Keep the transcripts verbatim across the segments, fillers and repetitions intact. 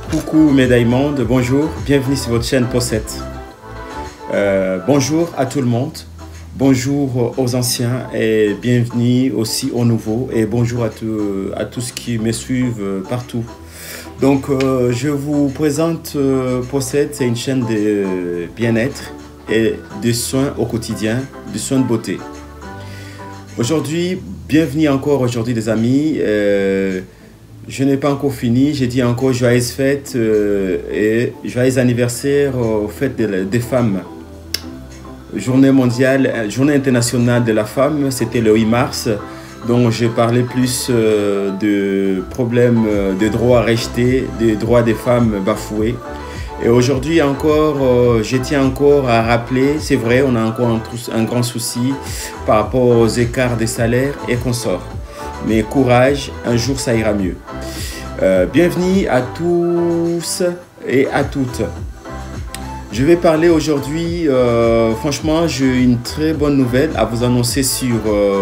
Coucou mes diamonds, bonjour, bienvenue sur votre chaîne Possette. Euh, bonjour à tout le monde, bonjour aux anciens et bienvenue aussi aux nouveaux et bonjour à, tout, à tous qui me suivent partout. Donc euh, je vous présente euh, Possette, c'est une chaîne de bien-être et de soins au quotidien, de soins de beauté. Aujourd'hui, bienvenue encore aujourd'hui les amis. Euh, je n'ai pas encore fini, j'ai dit encore joyeuses fêtes euh, et joyeux anniversaire aux fêtes de, des femmes. Journée mondiale, journée internationale de la femme, c'était le huit mars. Donc je parlais plus euh, de problèmes de droits rejetés, des droits des femmes bafoués. Et aujourd'hui encore, euh, je tiens encore à rappeler, c'est vrai, on a encore un, un grand souci par rapport aux écarts des salaires et consorts. Mais courage, un jour ça ira mieux. Euh, bienvenue à tous et à toutes. Je vais parler aujourd'hui, euh, franchement, j'ai une très bonne nouvelle à vous annoncer sur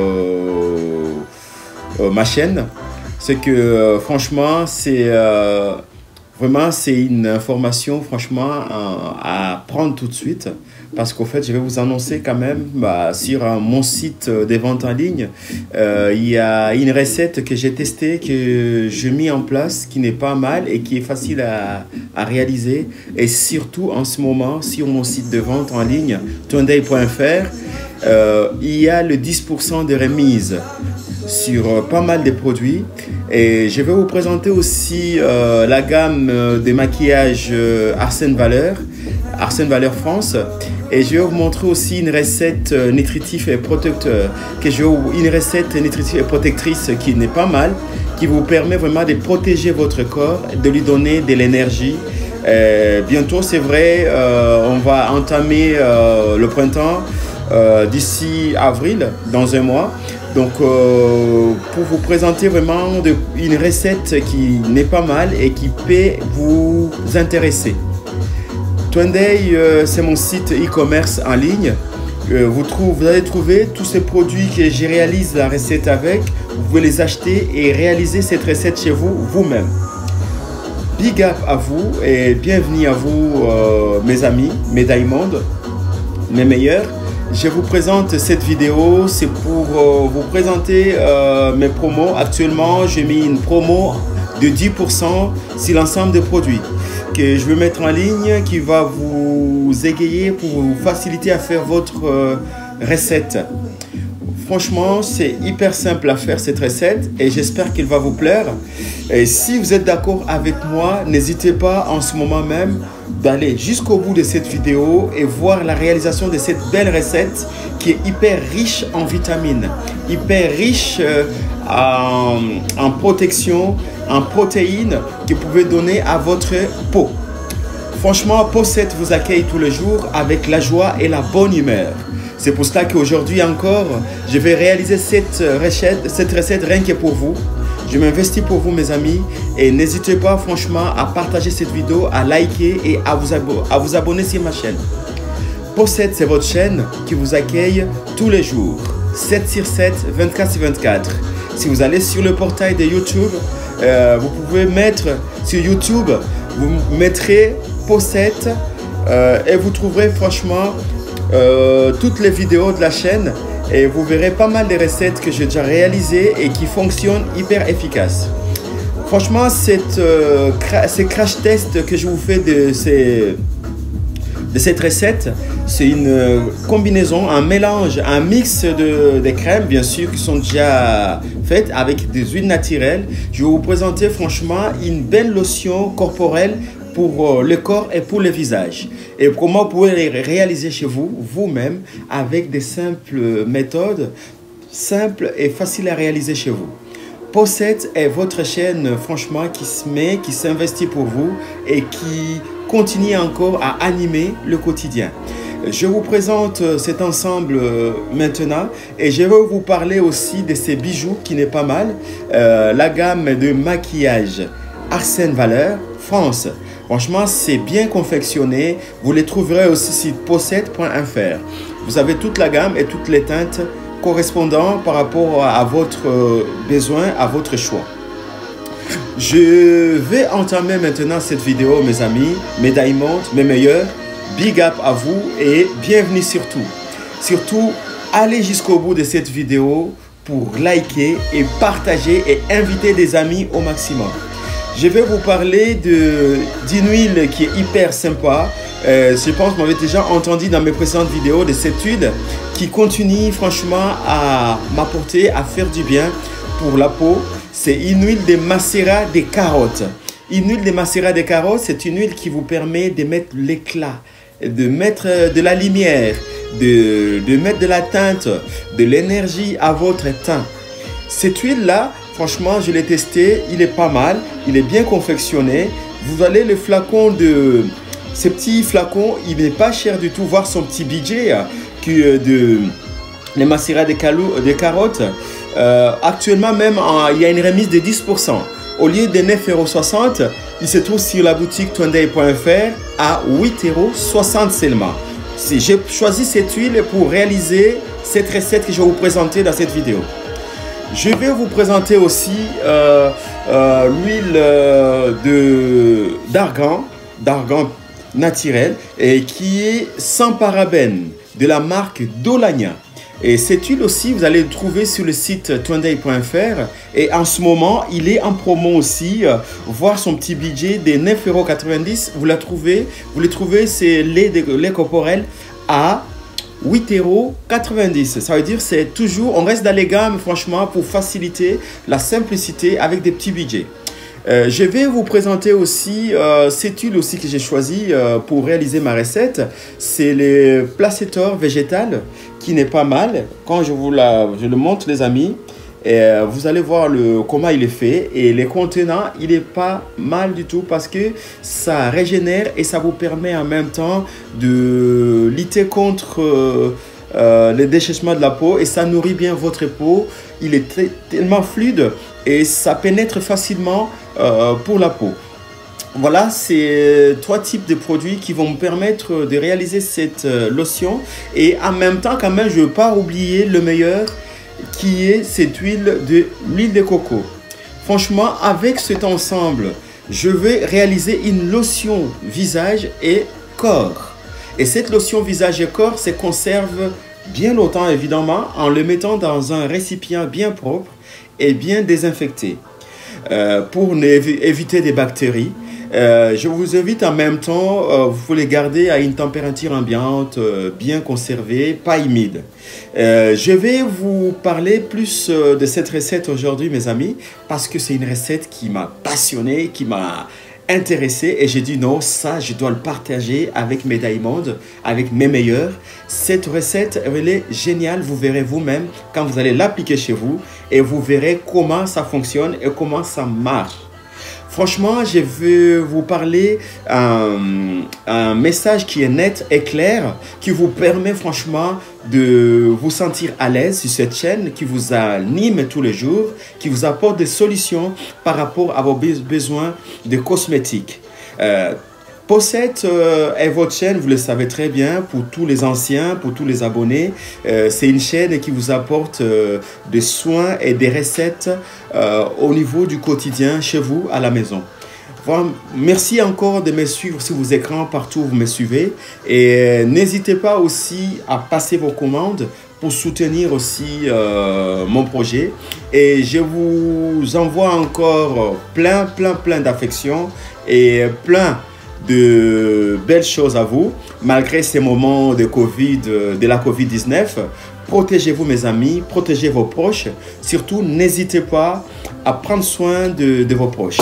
euh, euh, ma chaîne. C'est que euh, franchement, c'est euh, vraiment c'est une information franchement à, à prendre tout de suite. Parce qu'au fait, je vais vous annoncer quand même bah, sur euh, mon site des ventes en ligne, euh, il y a une recette que j'ai testée, que j'ai mis en place, qui n'est pas mal et qui est facile à, à réaliser. Et surtout en ce moment, sur mon site de vente en ligne, twenday point f r, euh, il y a le dix pour cent de remise sur euh, pas mal de produits. Et je vais vous présenter aussi euh, la gamme de maquillage euh, Arsène Valeur, Arsène Valeur France. Et je vais vous montrer aussi une recette nutritive et protecteur, que je une recette nutritive et protectrice qui n'est pas mal, qui vous permet vraiment de protéger votre corps, de lui donner de l'énergie. Euh, bientôt, c'est vrai, euh, on va entamer euh, le printemps euh, d'ici avril, dans un mois. Donc, euh, pour vous présenter vraiment de, une recette qui n'est pas mal et qui peut vous intéresser. Twenday, euh, c'est mon site e-commerce en ligne. Euh, vous, trouvez, vous allez trouver tous ces produits que je réalise la recette avec. Vous pouvez les acheter et réaliser cette recette chez vous, vous-même. Big up à vous et bienvenue à vous, euh, mes amis, mes diamonds, mes meilleurs. Je vous présente cette vidéo, c'est pour euh, vous présenter euh, mes promos. Actuellement, j'ai mis une promo de dix pour cent sur l'ensemble des produits que je vais mettre en ligne, qui va vous égayer pour vous faciliter à faire votre euh, recette. Franchement, c'est hyper simple à faire cette recette et j'espère qu'elle va vous plaire. Et si vous êtes d'accord avec moi, n'hésitez pas en ce moment même d'aller jusqu'au bout de cette vidéo et voir la réalisation de cette belle recette qui est hyper riche en vitamines, hyper riche euh, en, en protection, en protéines que vous pouvez donner à votre peau. Franchement, Possette vous accueille tous les jours avec la joie et la bonne humeur. C'est pour cela qu'aujourd'hui encore, je vais réaliser cette recette, cette recette rien que pour vous. Je m'investis pour vous mes amis et n'hésitez pas franchement à partager cette vidéo, à liker et à vous, abo à vous abonner sur ma chaîne. Possette, c'est votre chaîne qui vous accueille tous les jours, sept sur sept, vingt-quatre sur vingt-quatre. Si vous allez sur le portail de YouTube, euh, vous pouvez mettre sur YouTube, vous mettrez Possette euh, et vous trouverez franchement euh, toutes les vidéos de la chaîne et vous verrez pas mal de recettes que j'ai déjà réalisées et qui fonctionnent hyper efficaces. Franchement, cette, euh, cra ces crash tests que je vous fais de, ces, de cette recette, c'est une combinaison, un mélange, un mix de, de crèmes, bien sûr, qui sont déjà faites avec des huiles naturelles. Je vais vous présenter franchement une belle lotion corporelle pour le corps et pour le visage. Et comment vous pouvez les réaliser chez vous, vous-même, avec des simples méthodes, simples et faciles à réaliser chez vous. Possette est votre chaîne, franchement, qui se met, qui s'investit pour vous et qui continue encore à animer le quotidien. Je vous présente cet ensemble maintenant et je vais vous parler aussi de ces bijoux qui n'est pas mal. Euh, la gamme de maquillage Arsène Valeur France. Franchement, c'est bien confectionné. Vous les trouverez aussi sur possette point f r. Vous avez toute la gamme et toutes les teintes correspondant par rapport à votre besoin, à votre choix. Je vais entamer maintenant cette vidéo, mes amis, mes diamonds, mes meilleurs. Big up à vous et bienvenue surtout. Surtout, allez jusqu'au bout de cette vidéo pour liker et partager et inviter des amis au maximum. Je vais vous parler d'une huile qui est hyper sympa. Euh, je pense que vous m'avez déjà entendu dans mes précédentes vidéos de cette huile qui continue franchement à m'apporter, à faire du bien pour la peau. C'est une huile de macérat des carottes. Une huile de macérat des carottes, c'est une huile qui vous permet de mettre l'éclat, de mettre de la lumière, de, de mettre de la teinte, de l'énergie à votre teint. Cette huile-là, franchement, je l'ai testé, il est pas mal, il est bien confectionné. Vous allez le flacon de... Ces petits flacons, il n'est pas cher du tout, voir son petit budget qui, de les macérats des, des carottes. Euh, actuellement même, en, il y a une remise de dix pour cent. Au lieu de neuf euros soixante, il se trouve sur la boutique twenday point F R à huit euros soixante seulement. Si j'ai choisi cette huile pour réaliser cette recette que je vais vous présenter dans cette vidéo. Je vais vous présenter aussi euh, euh, l'huile euh, d'argan, d'argan naturel et qui est sans parabènes de la marque Dolagna. Et cette huile aussi, vous allez le trouver sur le site twenday point F R. Et en ce moment, il est en promo aussi. Euh, voir son petit budget de neuf euros quatre-vingt-dix. Vous la trouvez, vous le trouvez, c'est lait, de, lait corporel à huit euros quatre-vingt-dix. Ça veut dire c'est toujours, on reste dans les gammes franchement pour faciliter la simplicité avec des petits budgets. Euh, je vais vous présenter aussi euh, cette huile aussi que j'ai choisie euh, pour réaliser ma recette. C'est le placetor végétal qui n'est pas mal. Quand je vous la, je le montre les amis, et, euh, vous allez voir le, comment il est fait. Et les contenants, il n'est pas mal du tout parce que ça régénère et ça vous permet en même temps de lutter contre euh, euh, le déchèchement de la peau. Et ça nourrit bien votre peau. Il est très, tellement fluide et ça pénètre facilement euh, pour la peau. Voilà, c'est trois types de produits qui vont me permettre de réaliser cette euh, lotion. Et en même temps, quand même, je ne veux pas oublier le meilleur qui est cette huile de l'huile de coco. Franchement, avec cet ensemble, je vais réaliser une lotion visage et corps. Et cette lotion visage et corps se conserve bien longtemps, évidemment, en le mettant dans un récipient bien propre et bien désinfecté euh, pour éviter des bactéries. Euh, je vous invite en même temps, euh, vous pouvez les garder à une température ambiante, euh, bien conservée, pas humide. Euh, je vais vous parler plus euh, de cette recette aujourd'hui, mes amis, parce que c'est une recette qui m'a passionné, qui m'a intéressé et j'ai dit non, ça je dois le partager avec mes diamonds, avec mes meilleurs. Cette recette, elle est géniale, vous verrez vous-même quand vous allez l'appliquer chez vous et vous verrez comment ça fonctionne et comment ça marche. Franchement, je vais vous parler un, un message qui est net et clair, qui vous permet franchement de vous sentir à l'aise sur cette chaîne, qui vous anime tous les jours, qui vous apporte des solutions par rapport à vos besoins de cosmétiques. Euh, Posset euh, est votre chaîne, vous le savez très bien, pour tous les anciens, pour tous les abonnés. Euh, c'est une chaîne qui vous apporte euh, des soins et des recettes euh, au niveau du quotidien chez vous, à la maison. Voilà, merci encore de me suivre sur vos écrans, partout où vous me suivez. Et euh, n'hésitez pas aussi à passer vos commandes pour soutenir aussi euh, mon projet. Et je vous envoie encore plein, plein, plein d'affection et plein de belles choses à vous, malgré ces moments de Covid, de la Covid dix-neuf. Protégez-vous, mes amis, protégez vos proches. Surtout, n'hésitez pas à prendre soin de, de vos proches.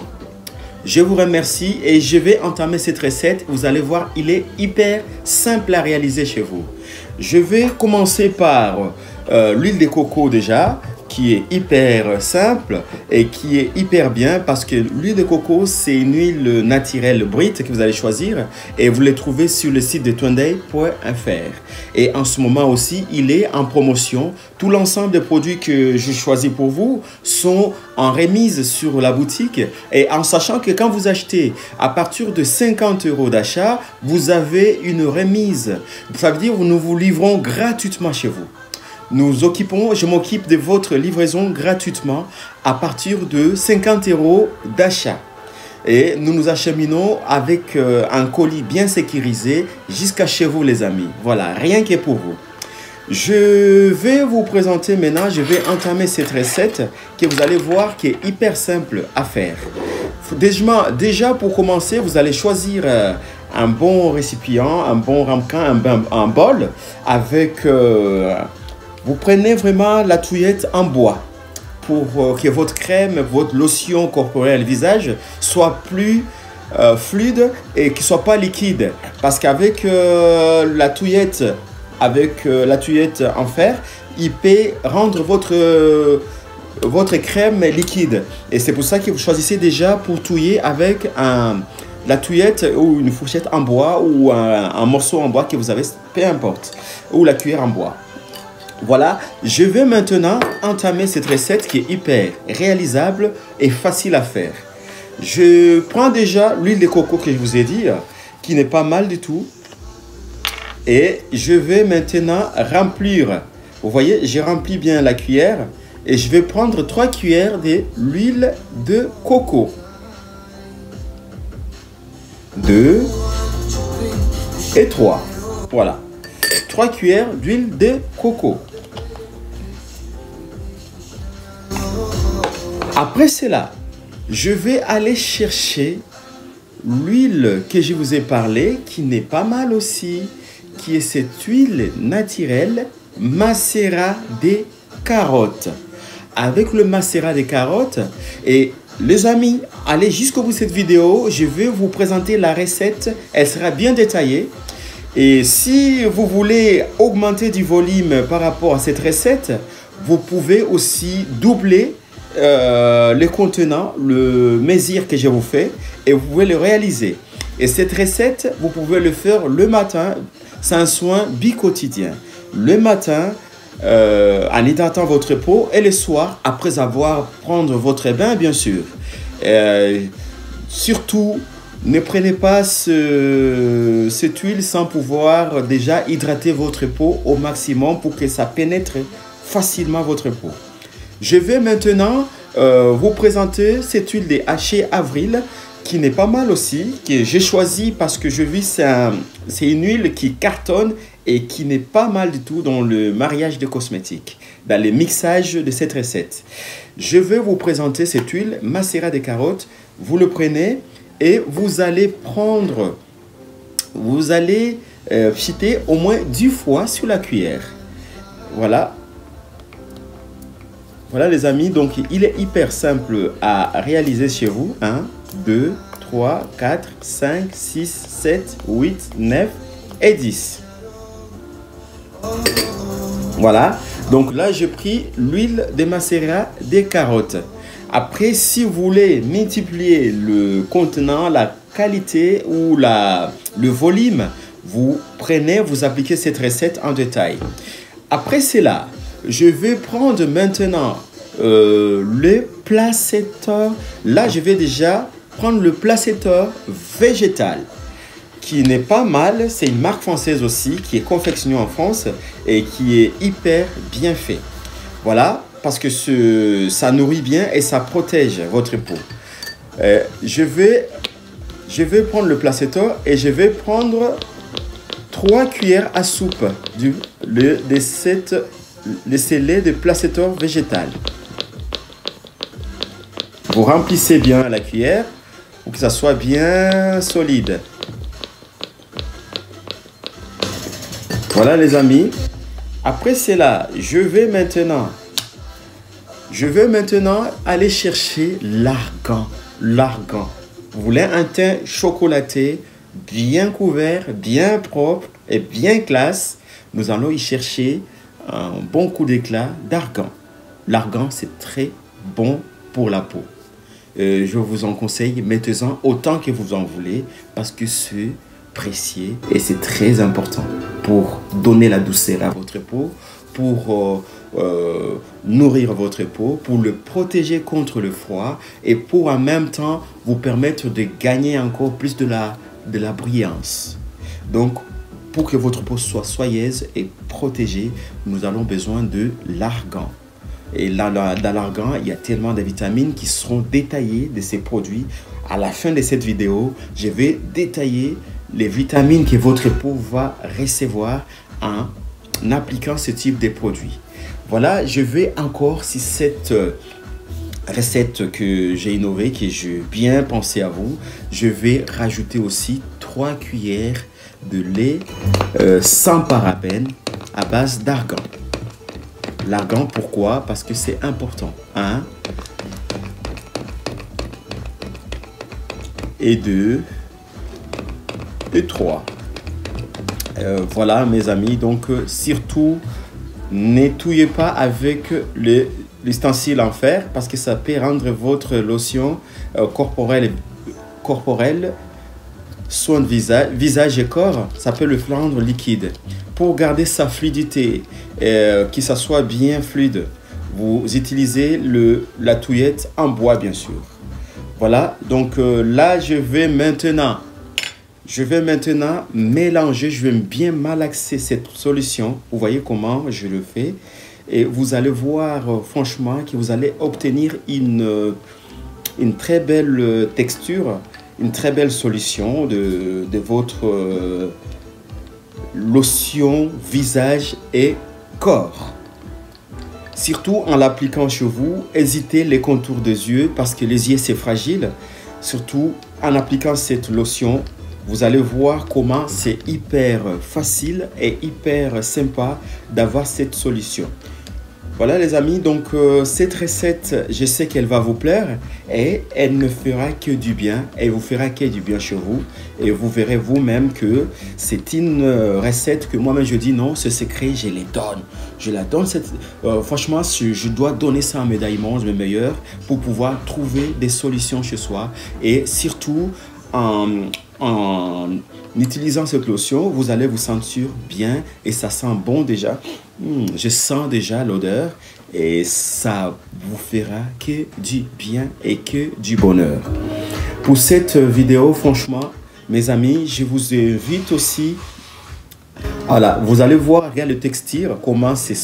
Je vous remercie et je vais entamer cette recette. Vous allez voir, il est hyper simple à réaliser chez vous. Je vais commencer par euh, l'huile de coco déjà, qui est hyper simple et qui est hyper bien parce que l'huile de coco, c'est une huile naturelle brute que vous allez choisir et vous les trouvez sur le site de twenday point F R. Et en ce moment aussi, il est en promotion. Tout l'ensemble des produits que je choisis pour vous sont en remise sur la boutique et en sachant que quand vous achetez à partir de cinquante euros d'achat, vous avez une remise. Ça veut dire que nous vous livrons gratuitement chez vous. nous occupons, je m'occupe de votre livraison gratuitement à partir de cinquante euros d'achat. Et nous nous acheminons avec euh, un colis bien sécurisé jusqu'à chez vous, les amis. Voilà, rien que pour vous. Je vais vous présenter maintenant, je vais entamer cette recette que vous allez voir qui est hyper simple à faire. Déjà, déjà pour commencer, vous allez choisir euh, un bon récipient, un bon ramequin, un, un bol avec... Euh, vous prenez vraiment la touillette en bois pour euh, que votre crème, votre lotion corporelle visage soit plus euh, fluide et qu'il ne soit pas liquide. Parce qu'avec euh, la touillette, avec euh, la touillette en fer, il peut rendre votre, euh, votre crème liquide. Et c'est pour ça que vous choisissez déjà pour touiller avec un, la touillette ou une fourchette en bois ou un, un morceau en bois que vous avez, peu importe, ou la cuillère en bois. Voilà, je vais maintenant entamer cette recette qui est hyper réalisable et facile à faire. Je prends déjà l'huile de coco que je vous ai dit, qui n'est pas mal du tout. Et je vais maintenant remplir, vous voyez, j'ai rempli bien la cuillère. Et je vais prendre trois cuillères de l'huile de coco. Deux et trois. Voilà. trois cuillères d'huile de coco. Après cela, je vais aller chercher l'huile que je vous ai parlé, qui n'est pas mal aussi, qui est cette huile naturelle macérat des carottes. Avec le macérat des carottes, et les amis, allez jusqu'au bout de cette vidéo, je vais vous présenter la recette, elle sera bien détaillée. Et si vous voulez augmenter du volume par rapport à cette recette, vous pouvez aussi doubler euh, le contenant, le mesure que je vous fais, et vous pouvez le réaliser. Et cette recette, vous pouvez le faire le matin, c'est un soin bi-quotidien. Le matin, euh, en hydratant votre peau, et le soir, après avoir prendre votre bain, bien sûr. Euh, surtout, ne prenez pas ce, cette huile sans pouvoir déjà hydrater votre peau au maximum pour que ça pénètre facilement votre peau. Je vais maintenant euh, vous présenter cette huile de Haché Avril qui n'est pas mal aussi, que j'ai choisi parce que je vis c'est un, c'est une huile qui cartonne et qui n'est pas mal du tout dans le mariage de cosmétiques, dans le mixage de cette recette. Je vais vous présenter cette huile macérat des carottes. Vous le prenez et vous allez prendre, vous allez euh, fitter au moins dix fois sur la cuillère. Voilà. Voilà les amis, donc il est hyper simple à réaliser chez vous. un, deux, trois, quatre, cinq, six, sept, huit, neuf et dix. Voilà, donc là j'ai pris l'huile de macérat des carottes. Après, si vous voulez multiplier le contenant, la qualité ou la, le volume, vous prenez, vous appliquez cette recette en détail. Après cela, je vais prendre maintenant euh, le placeteur. Là, je vais déjà prendre le placeteur végétal qui n'est pas mal. C'est une marque française aussi qui est confectionnée en France et qui est hyper bien fait. Voilà, parce que ce, ça nourrit bien et ça protège votre peau. Euh, je, vais, je vais prendre le placeteur et je vais prendre trois cuillères à soupe du, le, de cette le scellé de placeteur végétal. Vous remplissez bien la cuillère pour que ça soit bien solide. Voilà les amis. Après cela, je vais maintenant, je vais maintenant aller chercher l'argan. L'argan. Vous voulez un teint chocolaté, bien couvert, bien propre et bien classe. Nous allons y chercher un bon coup d'éclat d'argan. L'argan, c'est très bon pour la peau. Euh, je vous en conseille, mettez-en autant que vous en voulez parce que c'est précieux et c'est très important pour donner la douceur à votre peau, pour euh, euh, nourrir votre peau, pour le protéger contre le froid et pour en même temps vous permettre de gagner encore plus de la, de la brillance. Donc, pour que votre peau soit soyeuse et protégée, nous avons besoin de l'argan. Et là, là, dans l'argan, il y a tellement de vitamines qui seront détaillées de ces produits. À la fin de cette vidéo, je vais détailler les vitamines que votre peau va recevoir en appliquant ce type de produits. Voilà, je vais encore, si cette recette que j'ai innovée, que j'ai bien pensé à vous, je vais rajouter aussi trois cuillères de lait euh, sans parabènes à base d'argan. L'argan, pourquoi? Parce que c'est important. Un. Et deux. Et trois. Euh, voilà mes amis, donc euh, surtout nettoyez pas avec l'ustensile en fer parce que ça peut rendre votre lotion euh, corporelle, corporelle soin de visage, visage et corps, ça peut le rendre liquide. Pour garder sa fluidité, euh, que ça soit bien fluide, vous utilisez le, la touillette en bois bien sûr. Voilà, donc euh, là je vais maintenant Je vais maintenant mélanger, je vais bien malaxer cette solution. Vous voyez comment je le fais. Et vous allez voir euh, franchement que vous allez obtenir une, euh, une très belle euh, texture, une très belle solution de, de votre euh, lotion visage et corps. Surtout en l'appliquant chez vous, hésitez les contours des yeux parce que les yeux c'est fragile. Surtout en appliquant cette lotion, vous allez voir comment c'est hyper facile et hyper sympa d'avoir cette solution. Voilà les amis, donc euh, cette recette, je sais qu'elle va vous plaire et elle ne fera que du bien. Elle vous fera que du bien chez vous et vous verrez vous-même que c'est une recette que moi-même je dis non, ce secret, je les donne. Je la donne, cette, euh, franchement, je dois donner ça à mes diamonds, mes meilleurs, pour pouvoir trouver des solutions chez soi et surtout en... En utilisant cette lotion, vous allez vous sentir bien et ça sent bon déjà. Mmh, je sens déjà l'odeur et ça vous fera que du bien et que du bonheur. Pour cette vidéo, franchement, mes amis, je vous invite aussi. Voilà, vous allez voir, regarde le texture, comment c'est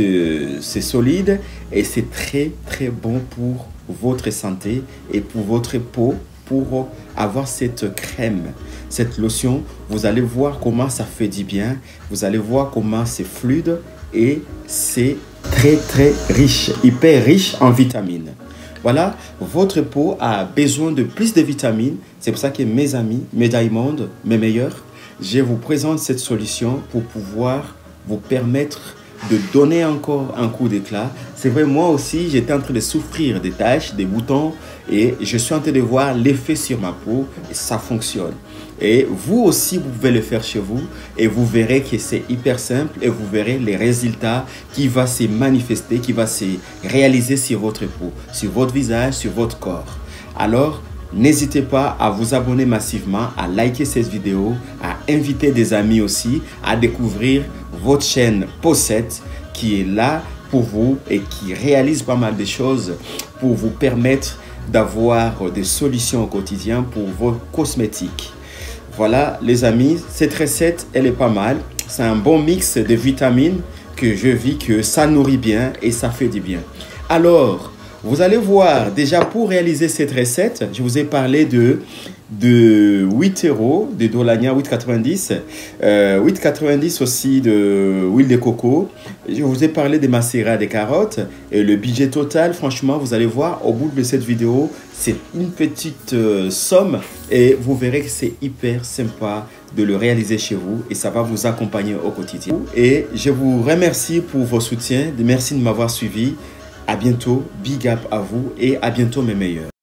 solide et c'est très très bon pour votre santé et pour votre peau. Pour avoir cette crème, cette lotion, vous allez voir comment ça fait du bien. Vous allez voir comment c'est fluide et c'est très très riche, hyper riche en vitamines. Voilà, votre peau a besoin de plus de vitamines. C'est pour ça que mes amis, mes diamonds, mes meilleurs, je vous présente cette solution pour pouvoir vous permettre de donner encore un coup d'éclat. C'est vrai, moi aussi, j'étais en train de souffrir des taches, des boutons et je suis en train de voir l'effet sur ma peau et ça fonctionne. Et vous aussi, vous pouvez le faire chez vous et vous verrez que c'est hyper simple et vous verrez les résultats qui vont se manifester, qui vont se réaliser sur votre peau, sur votre visage, sur votre corps. Alors, n'hésitez pas à vous abonner massivement, à liker cette vidéo, à inviter des amis aussi, à découvrir votre chaîne Posset qui est là pour vous et qui réalise pas mal de choses pour vous permettre d'avoir des solutions au quotidien pour vos cosmétiques. Voilà les amis, cette recette elle est pas mal. C'est un bon mix de vitamines que je vis que ça nourrit bien et ça fait du bien. Alors, vous allez voir, déjà pour réaliser cette recette, je vous ai parlé de, de huit euros de Dolania, huit quatre-vingt-dix, euh, huit quatre-vingt-dix aussi de huile de coco. Je vous ai parlé des macérats des carottes et le budget total, franchement, vous allez voir au bout de cette vidéo, c'est une petite euh, somme et vous verrez que c'est hyper sympa de le réaliser chez vous et ça va vous accompagner au quotidien. Et je vous remercie pour vos soutiens, merci de m'avoir suivi. À bientôt, big up à vous et à bientôt mes meilleurs.